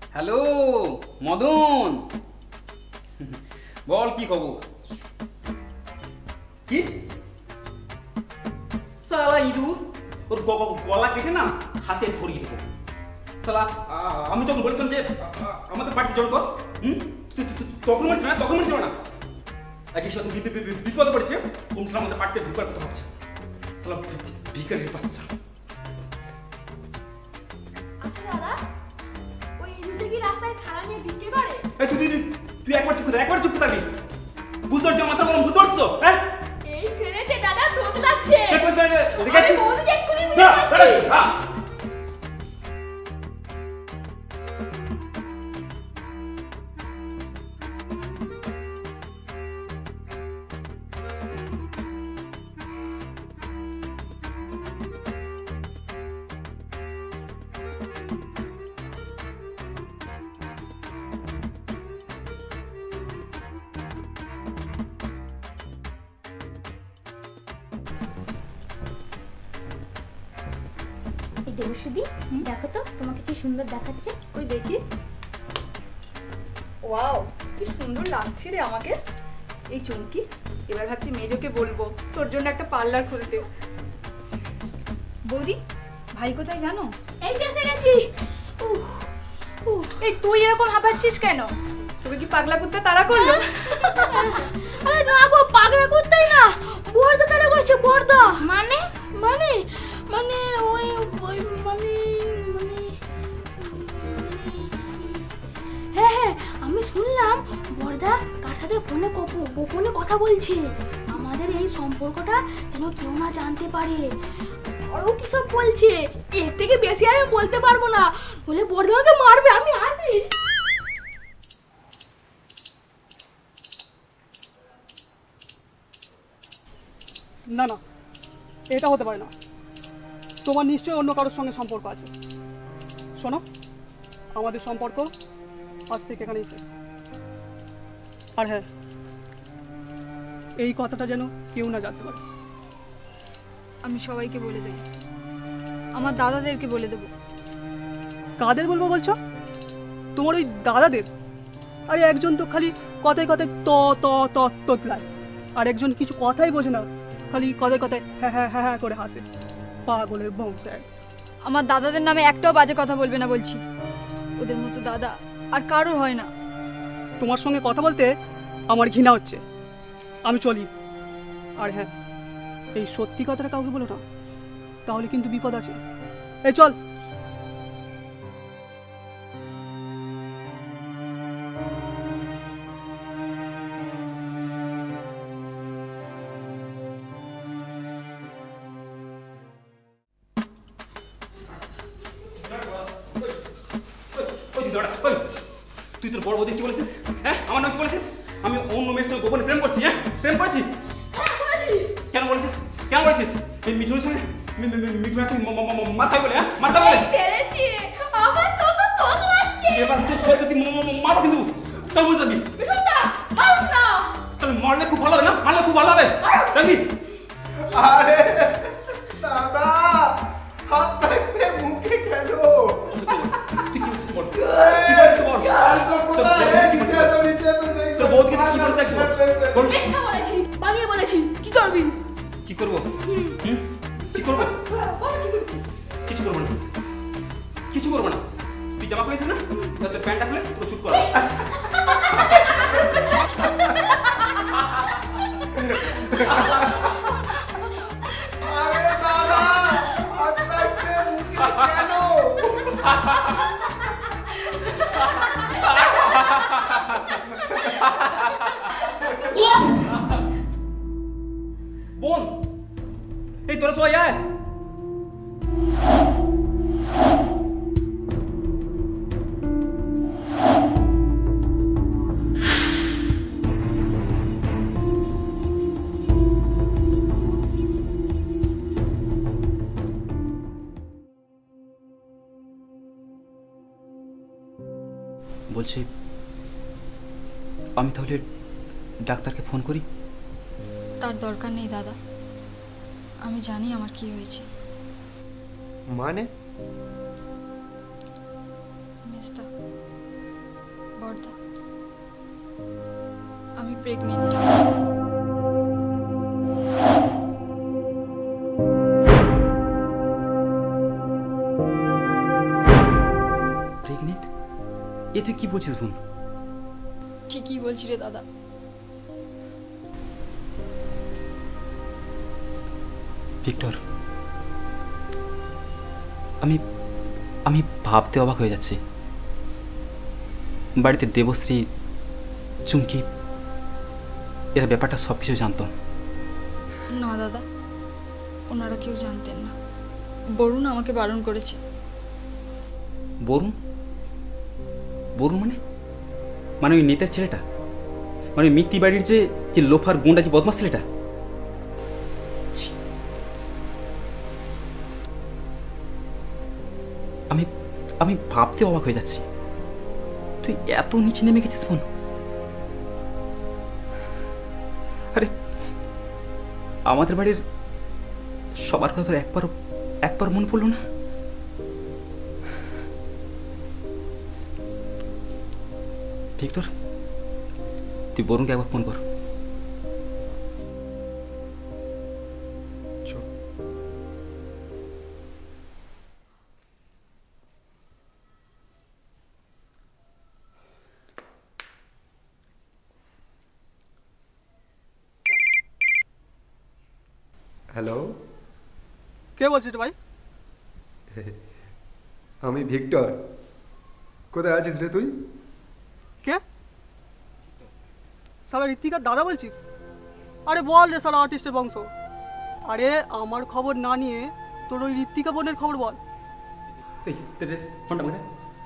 Hello Madan, বল কি খবর? কি সালা ইঁদুর, ওর গলা কেটে না হাতে ধরিয়ে দেবো। সালা আমি যখন বলেছিলাম যে আমাদের বাড়িতে জড়ো কর, তখন মানছিল না, তখন মানছিল না। একই সাথে বিপদে পড়েছে, কোন আমাদের বাড়িতে ঢুকার কথা ভাবছে। সালা ভিখারির বাচ্চা। আচ্ছা দাদা, ওই ইঁদুরটা কি রাস্তায় থালা নিয়ে বিক্রি করে? এই তুই একবার চুপ থাক, একবার চুপ থাকবি। বুঝতে পারছো মাথা গরম, বুঝতে পারছো? হ্যাঁ এই ছেড়েছে দাদা, তোত লাগছে। ঠিক আছে বৌদি এক্ষুনি মেরে ফেলছে। দেবশ্রী, দেখো তো তোমাকে কি সুন্দর দেখাচ্ছে। ওই দেখি। ওয়াও, কি সুন্দর লাগছে রে আমাকে এই চুমকি। এবার ভাবছি মেজোকে বলবো তোর জন্য একটা পার্লার খুলতে। বৌদি, ভাই কোথায় জানো? এই এসে গেছি। এই তুই এরকম হাঁপাচ্ছিস কেন? তোকে কি পাগলা করতে তাড়া করলো? আরে না গো, পাগলা করতেই না, বর্দা তারা কইছে। বর্দা মানে মানে মানে ওই ওই মানে মানে হ্যাঁ হ্যাঁ, আমি শুনলাম বর্দা কার সাথে ফোনে গোপনে কথা বলছে। আমাদের এই সম্পর্কটা যেন কেউ না জানতে পারে। আরো কি সব বলছে, এর থেকে বেশি আর আমি বলতে পারবো না, বলে বর্দা আমাকে মারবে। আমি আসি। না না, এটা হতে পারে না। তোমার নিশ্চয়ই অন্য কারোর সঙ্গে সম্পর্ক আছে। শোনো, আমাদের সম্পর্ক আজ থেকে এখানেই শেষ। আর হ্যাঁ, এই কথাটা যেন কেউ না জানতে পারে। আমি সবাইকে বলে দেব, আমার দাদাদেরকে বলে দেব। কাদের বলবো বলছো? তোমার ওই দাদাদের? আরে একজন তো খালি কথায় কথায় ত ত ত তোতলায়, আর একজন কিছু কথাই বোঝে না, খালি কথায় কথায় হ্যাঁ হ্যাঁ হ্যাঁ হ্যাঁ করে হাসে। পাগলের বংশ। আমার দাদাদের নামে একটাও বাজে কথা বলবে না বলছি। ওদের মতো দাদা আর কারোর হয় না। তোমার সঙ্গে কথা বলতে আমার ঘৃণা হচ্ছে। আমি চলি। আর হ্যাঁ, এই সত্যি কথাটা কাউকে বলো না, তাহলে কিন্তু বিপদ আছে। এই চল। তুই তোর বড় বৌদি কি বলেছিস? হ্যাঁ, আমার নাম কি বলেছিস? আমি অন্য মেয়ের সঙ্গে গোপনে প্রেম করছি। হ্যাঁ, প্রেম করেছি। কেন বলেছিস? কেন বলেছিস? এই মিঠুনের সঙ্গে মিঠুন তুই মাথায় বলে, হ্যাঁ মাথায় বলে ফেলেছি। আমার তো লাগছে। এবার তুই সত্যি মারো, কিন্তু তাও বুঝবি। মিঠুনদা মার না। তাহলে মারলে খুব ভালো হবে না? মারলে খুব ভালো হবে, রাখবি? আরে দাদা, হাত থাকতে মুখে কেন? তুই কি বলছিস বল? কি বলছিস বল? তোর বৌদিকে কি বলেছিস বল? মিথ্যা বলেছি, বানিয়ে বলেছি। কি করবি? কি করবো? কি করবো? কিছু করবো না, কিছু করবো না। তুই জামা খুলেছিস না, তোর প্যান্টটা খুলে তোর চুপ কর। আরে দাদা, হাত থাকতে মুখে কেন? বোন, এই তোরা সবাই আয়। বলছি, আমি তাহলে ডাক্তারকে ফোন করি? তার দরকার নেই দাদা, আমি জানি আমার কি হয়েছে। মানে? মেজদা, বর্দা, আমি প্রেগনেন্ট। প্রেগনেন্ট? এ তুই কি বলছিস বোন? ঠিকই বলছি রে দাদা। ভিক্টর, আমি আমি ভাবতে অবাক হয়ে যাচ্ছি। বাড়িতে দেবশ্রী, চুমকি এরা ব্যাপারটা সব কিছু জানতো? না দাদা, ওনারা কেউ জানতেন না। বরুণ আমাকে বারণ করেছে। বরুণ? বরুণ মানে? মানে ওই নেতার ছেলেটা, মানে ওই মিত্তি বাড়ির যে যে লোফার গুন্ডা, যে বদমাস ছেলেটা? ছি। আমি আমি ভাবতে অবাক হয়ে যাচ্ছি, তুই এত নিচে নেমে গেছিস বোন। আরে আমাদের বাড়ির সবার কথা একবার মনে পড়লো না? ভিক্টর, তুই বরুণকে একবার ফোন কর। হ্যালো, কে বলছিস ভাই? আমি ভিক্টর। কোথায় আছিস রে তুই? কে? সালা ঋত্বিকার দাদা বলছিস? আরে বল রে সালা আর্টিস্টের বংশ। আরে আমার খবর না নিয়ে তোর ওই ঋত্বিকা বোনের খবর বল। এই ফোনটা কোথায়?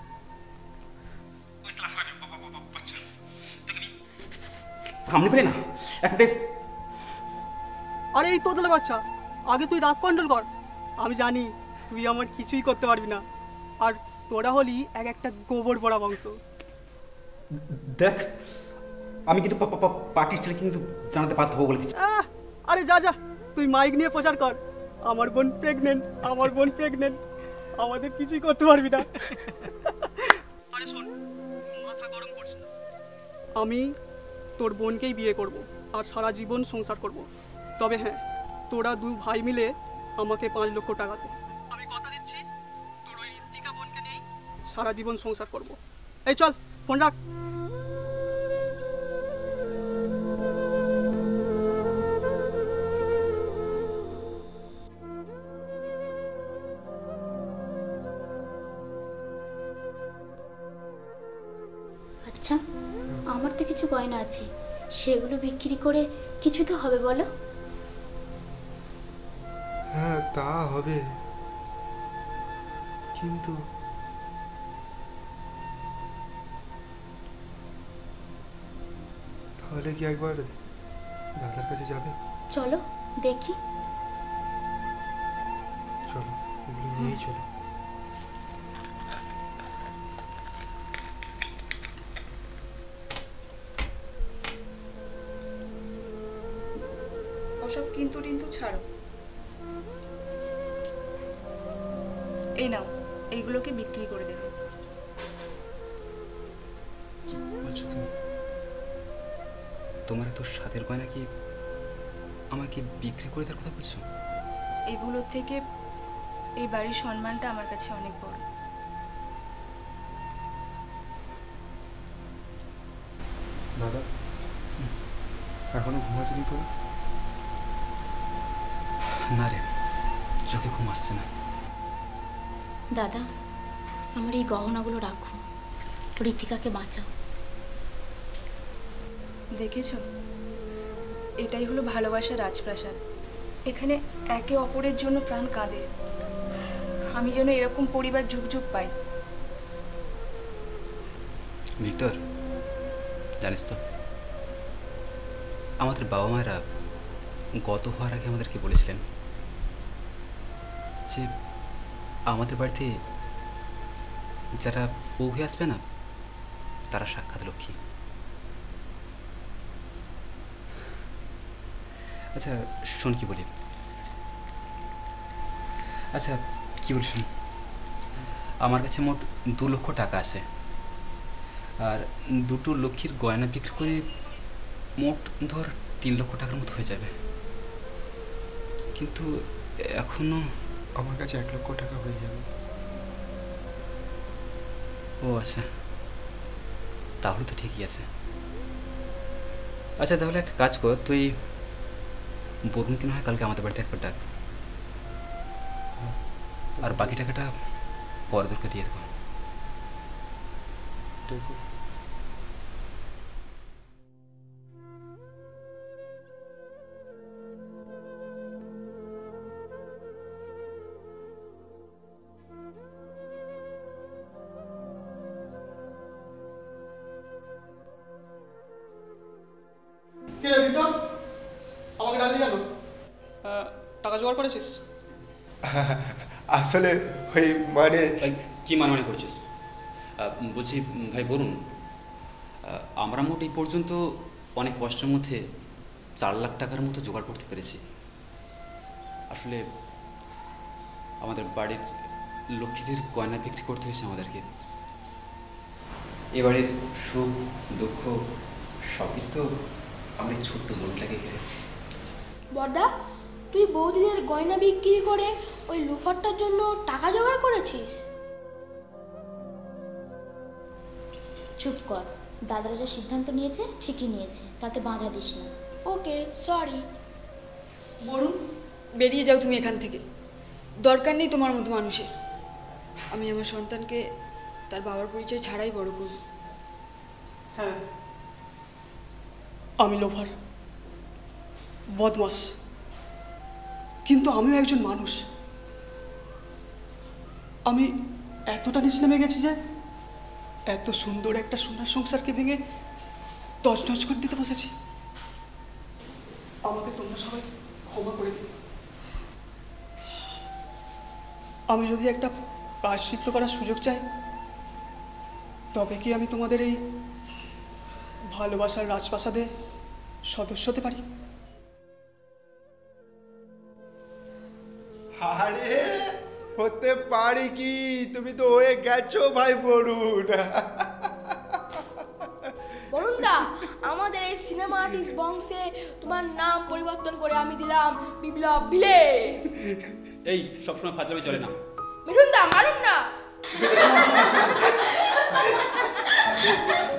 সামনে পেলে না একটা। আরে এই তোদলে বাচ্চা, আগে তুই রাগ কন্ট্রোল কর। আমি জানি তুই আমার কিছুই করতে পারবি না, আর তোরা হলি এক একটা গোবর পড়া বংশ। দেখ, আমি কিন্তু পার্টির ছেলে কিন্তু জানাতে বাধ্য হবো বলে দিচ্ছি। আরে যা যা, তুই মাইক নিয়ে প্রচার কর, আমার বোন প্রেগনেন্ট, আমার বোন প্রেগনেন্ট, আমাদের কিছুই করতে পারবি না। আরে শোন, মাথা গরম করছিস না। আমি তোর বোনকেই বিয়ে করব আর সারা জীবন সংসার করব। তবে হ্যাঁ, তোরা দুই ভাই মিলে আমাকে 5 লক্ষ টাকা দে। আমি কথা দিচ্ছি তোর ওই ঋত্বিকা বোনকে নিয়েই সারা জীবন সংসার করব। এই চল, ফোন রাখ। আচ্ছা, আমার তো কিছু গয়না আছে, সেগুলো বিক্রি করে কিছু তো হবে বলো? হ্যাঁ, তা হবে, কিন্তু তাহলে কি একবার দাদার কাছে যাবে? চলো দেখি। চলো, এগুলো নিয়েই চলো। ওসব কিন্তু ছাড়ো। এই নাও, এইগুলোকে বিক্রি করে দেবে। কি বলছো তুমি? তোমার এত স্বাদের গয়না কি আমাকে বিক্রি করে দেওয়ার কথা বলছো? এগুলোর থেকে এই বাড়ির সম্মানটা আমার কাছে অনেক বড়। দাদা, এখনো ঘুমাচ্ছিনি তো? না রে, চোখে ঘুম আসছে না। দাদা, আমার এই গহনাগুলো রাখো, ঋতিকাকে বাঁচাও। দেখেছো, এটাই হলো ভালোবাসার রাজপ্রাসাদ। এখানে একে অপরের জন্য প্রাণ কাঁদে। আমি যেন এরকম পরিবার যুগ যুগ পাই। ভিক্টর, জানিস তো, আমাদের বাবা মায়েরা গত হওয়ার আগে আমাদেরকে বলেছিলেন যে আমাদের বাড়িতে যারা বউ হয়ে আসবে না, তারা সাক্ষাৎ লক্ষ্মী। আচ্ছা শোন কি বলি, আচ্ছা কি বলি শোন, আমার কাছে মোট 2 লক্ষ টাকা আছে। আর দুটো লক্ষ্মীর গয়না বিক্রি করে মোট ধর 3 লক্ষ টাকার মতো হয়ে যাবে। কিন্তু এখনো আমার কাছে 1 লক্ষ টাকা হয়ে যাবে। ও আচ্ছা, তাহলে তো ঠিকই আছে। আচ্ছা তাহলে একটা কাজ কর, তুই বরুণকে না হয় কালকে আমাদের বাড়িতে একবার ডাক, আর বাকি টাকাটা পরে তোকে দিয়ে দেবো। কি রে বিক্রম, আমাকে ডাকলি কেন? টাকা জোগাড় করেছিস? আসলে ওই মানে কি মানে করছিস? বলছি ভাই বরুণ, আমরা মোট এই পর্যন্ত অনেক কষ্টের মধ্যে 4 লাখ টাকার মতো জোগাড় করতে পেরেছি। আসলে আমাদের বাড়ির লক্ষ্মীদের গয়না বিক্রি করতে হয়েছে আমাদেরকে। এবারের সুখ দুঃখ সব কিছু তো আমার ছোট্ট জমিটাকে ঘিরে। বর্দা, তুই বৌদিদের গয়না বিক্রি করে ওই লুফারটার জন্য টাকা জোগাড় করেছিস? চুপ কর, দাদারা যে সিদ্ধান্ত নিয়েছে ঠিকই নিয়েছে, তাতে বাধা দিস না। ওকে, সরি। বরুণ, বেরিয়ে যাও তুমি এখান থেকে। দরকার নেই তোমার মতো মানুষের। আমি আমার সন্তানকে তার বাবার পরিচয় ছাড়াই বড় করব। হ্যাঁ, আমি লোভার, বদমাস, কিন্তু আমিও একজন মানুষ। আমি এতটা নিচে নেমে গেছি যে এত সুন্দর একটা সোনার সংসারকে ভেঙে তছনছ করে দিতে বসেছি। আমাকে তোমরা সবাই ক্ষমা করে দিও। আমি যদি একটা প্রায়শ্চিত্ত করার সুযোগ চাই, তবে কি আমি তোমাদের এই ভালোবাসার রাজপ্রাসাদে সদস্য হতে পারি? আরে হতে পারি কি, তুমি তো হয়ে গেছো ভাই বরুণ। বরুণদা, আমাদের এই সিনেমা আর্টিস্ট বংশে তোমার নাম পরিবর্তন করে আমি দিলাম বিপ্লব ভিলে। এই সবসময় ফাজলামি চলে না। মিঠুনদা, মারুন না।